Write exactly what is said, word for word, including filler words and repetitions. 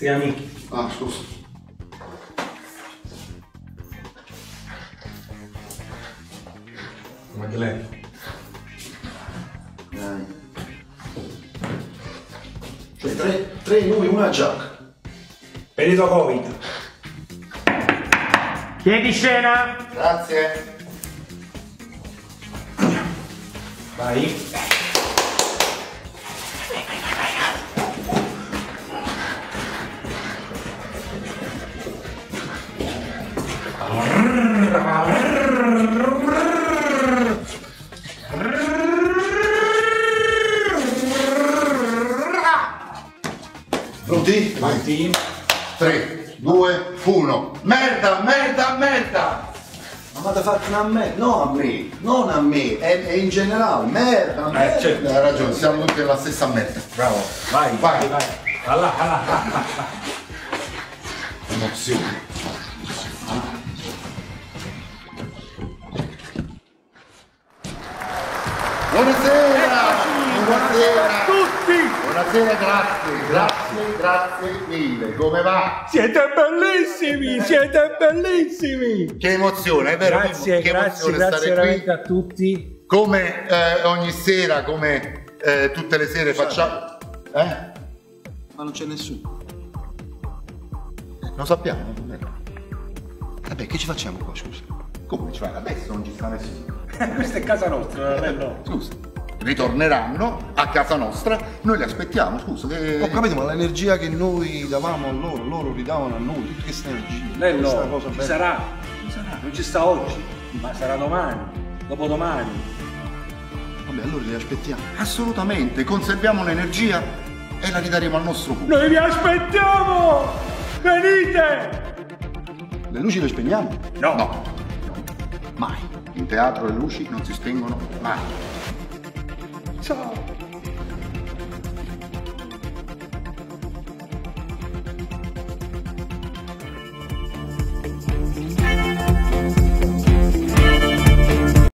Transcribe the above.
Sì, amici. Ah, scusa. Madeleine. Dai. Cioè, tre, tre in uno, una giacca. Perito Covid. Chiedi scena. Grazie. Vai. Pronti? Vai. tre, due, uno. Merda, merda, merda! Ma fate fatto a me, non a me, non a me, è, è in generale, merda, merda. Eh, certo. Hai ragione, siamo tutti nella stessa merda. Bravo. Vai, vai, vai. Alla, alla, alla. Emozione. Buonasera! Buonasera a tutti! Buonasera, grazie, grazie, grazie mille. Come va? Siete bellissimi, siete bellissimi. Che emozione, è vero? Grazie, che grazie, emozione grazie stare veramente qui. a tutti. Come eh, ogni sera, come eh, tutte le sere facciamo... Eh? Ma non c'è nessuno. Lo sappiamo. Vabbè, che ci facciamo qua, scusa? Come ci fai? Adesso non ci sta nessuno. Questa è casa nostra, no? Scusa. Ritorneranno a casa nostra, noi li aspettiamo, scusa. Che... Ho capito, ma l'energia che noi davamo a loro, loro ridavano a noi, tutte queste energie. Lei questa no, cosa ci bella. sarà, ci sarà, non ci sta oggi, ma sarà domani, dopodomani. Vabbè, allora li aspettiamo. Assolutamente, conserviamo l'energia e la ridaremo al nostro pubblico. Noi vi aspettiamo! Venite! Le luci le spegniamo? No. No, mai. In teatro le luci non si spengono mai. Ciao!